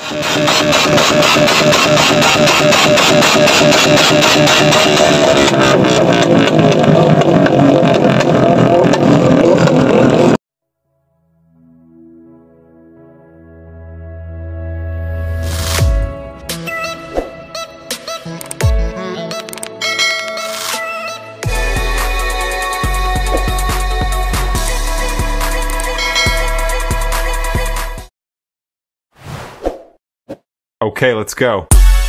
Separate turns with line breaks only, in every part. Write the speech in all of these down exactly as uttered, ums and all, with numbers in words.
Okay, let's go.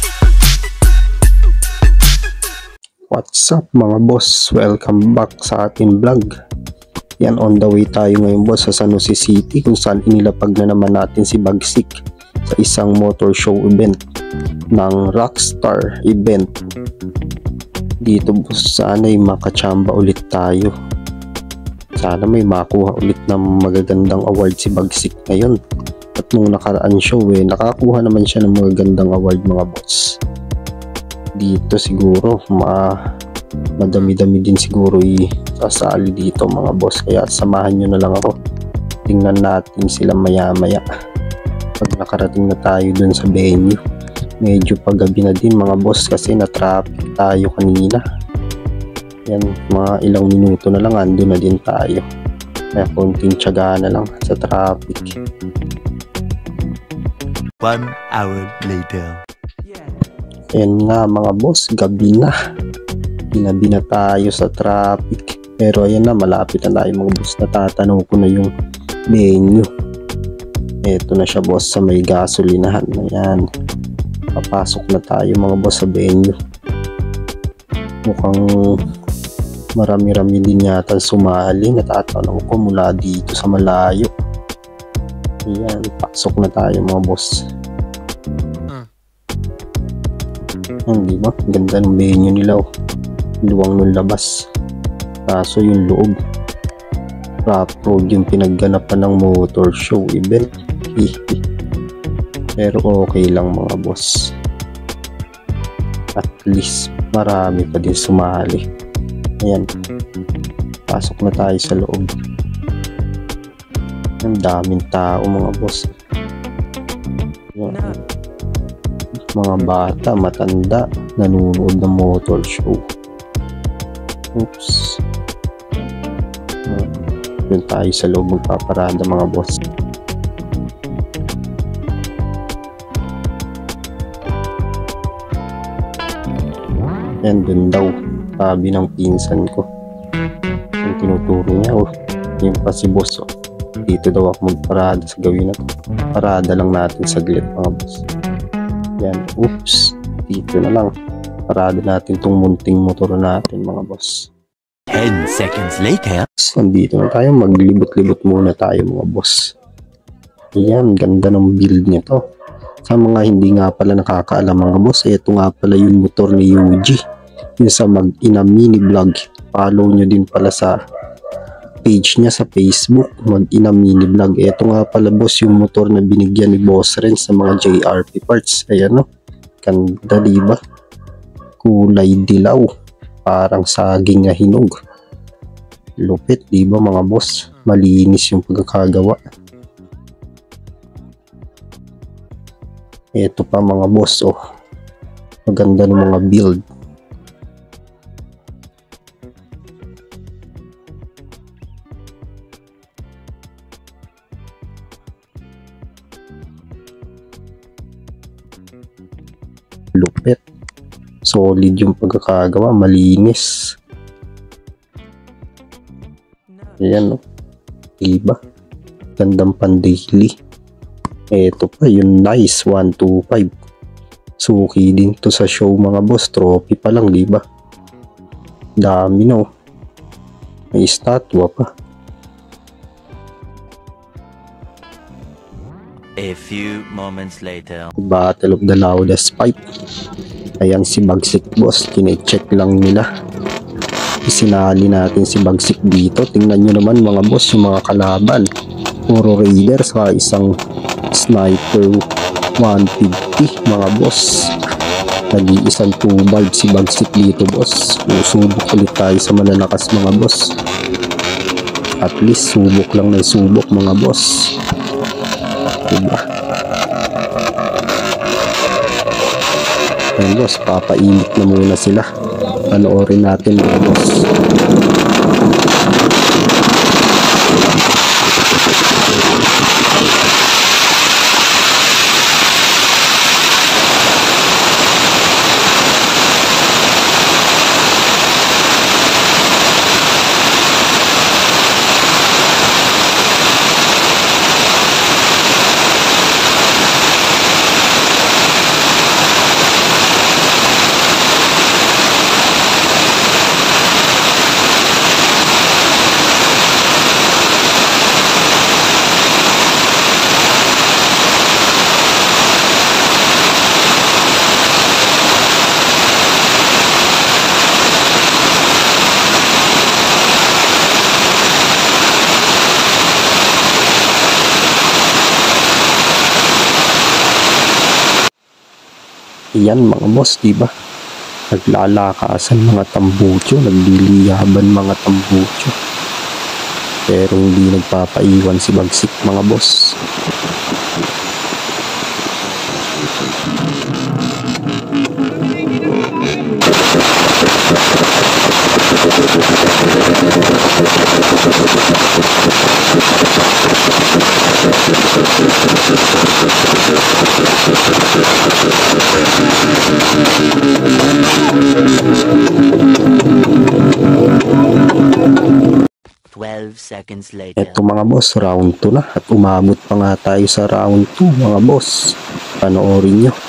What's up mga boss? Welcome back sa ating vlog. Yan, on the way tayo ngayon boss sa San Jose City kung saan inilapag na naman natin si Bagsik sa isang motor show event ng Rockstar event. Dito boss, sana ay makachamba ulit tayo. Sana may makuha ulit ng magagandang award si Bagsik ngayon. At nung nakaraan show eh, nakakuha naman siya ng magagandang award mga boss. Dito siguro ma madami-dami din siguro i-sasali dito mga boss, kaya samahan nyo na lang ako. Tingnan natin sila maya maya pag nakarating na tayo dun sa venue. Medyo paggabi na din mga boss kasi na traffic tayo kanina. Yan, mga ilang minuto na lang andun na din tayo, kaya konting tiyaga na lang sa traffic.
One hour later.
Ayan nga mga boss, gabi na. Ginabi na tayo sa traffic. Pero ayan na, malapit na tayo mga boss. Natatanaw ko na yung venue. Eto na siya boss sa may gasolinahan. Ayan, papasok na tayo mga boss sa venue. Mukhang marami-rami din yata sumali. Natatanaw ko mula dito sa malayo. Ayan, pasok na tayo mga boss. Ayan, di ba? Ganda ng venue nila oh. Luwang ng labas. Kaso yung loob, rough road yung pinagganapan ng motor show event. Pero okay lang mga boss. At least marami pa din sumali. Ayan, pasok na tayo sa loob. Ang daming tao mga boss. Yan. Mga bata, matanda, nanonood ng motor show. Oops. Doon tayo sa loob magpaparada mga boss. Yan, dun daw. Sabi ng pinsan ko. Yung tinuturo niya oh. Yung pa si boss oh. Dito daw ako magparada sa gawin na to. Parada lang natin saglit mga boss. Yan, oops. Dito na lang. Parada natin tong munting motor natin mga boss.
Ten seconds later.
Nandito na tayo. Maglibot-libot muna tayo mga boss. Ayan, ganda ng build nito. Sa mga hindi nga pala nakakaalam mga boss, ito nga pala yung motor ni Yuji. Yung sa mag-ina mini vlog. Follow nyo din pala sa page niya sa Facebook, mag-ina mini vlog. Ito nga pala boss yung motor na binigyan ni Boss Renz sa mga J R P parts. Ayan no, ganda diba? Kulay dilaw, parang saging na hinog. Lupit diba mga boss? Malinis yung pagkakagawa. Ito pa mga boss oh, maganda ng mga build. Lupit, solid yung pagkakagawa, malinis. Ayan no, diba? Gandang pan-daily. Eto pa yung nice one two five. Suki din to sa show mga boss. Trophy pa lang diba? Dami no. May statwa pa.
A few moments later.
Battle of the loudest pipe. Ayan si Bagsik boss, kine-check lang nila. Isinali natin si Bagsik dito. Tingnan nyo naman mga boss yung mga kalaban. Puro raider sa isang sniper one fifty mga boss. Nag-iisang two bulb si Bagsik dito boss. Subok ulit tayo sa malalakas mga boss. At least subok lang na subok mga boss. Diba? Ayan boss, papainit na muna sila. Panoorin natin mga boss. Yan mga boss, diba? Naglalakasan mga tambucho, nagliliyaban mga tambucho. Pero hindi nagpapaiwan si Bagsik mga boss.
twelve seconds later.
Eto mga boss, round two na at umabot pa nga tayo sa round two mga boss. Panoorin nyo.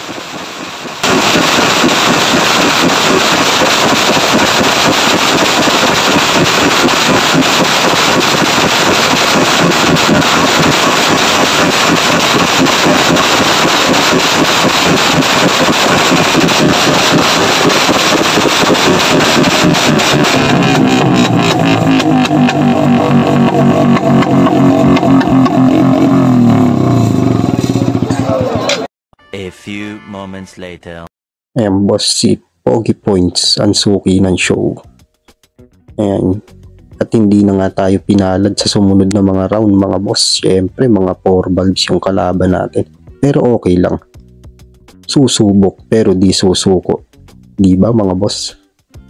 A few moments later.
Ayan boss, si Pogi Points ang suki ng show. Ayan. At hindi na nga tayo pinalad sa sumunod na mga round mga boss. Siyempre mga four valves yung kalaban natin. Pero okay lang. Susubok pero di susuko. Di ba mga boss?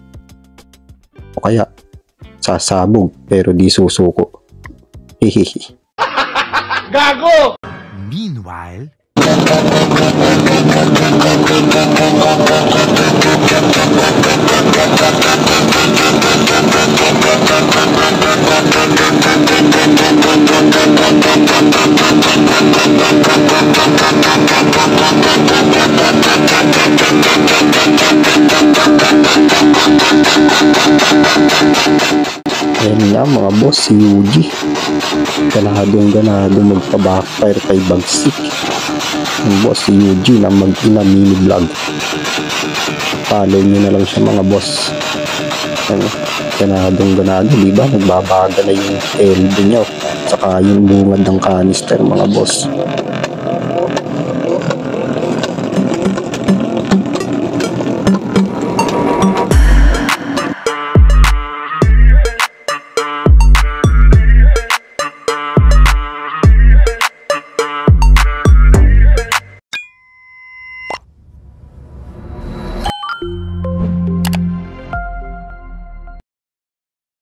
O kaya sasabog pero di susuko. Hehehe.
Gago!
Meanwhile,
Ayan nga mga boss, si Yuji. Ganadong ganado magpa-backfire kay Bagsik. Ang boss si Yuji na mag-ina mini vlog. Follow nyo na lang siya mga boss. Ayan, ganadong ganado, diba? Nagbabaga na yung L D nyo. Saka yung bungad ng canister mga boss.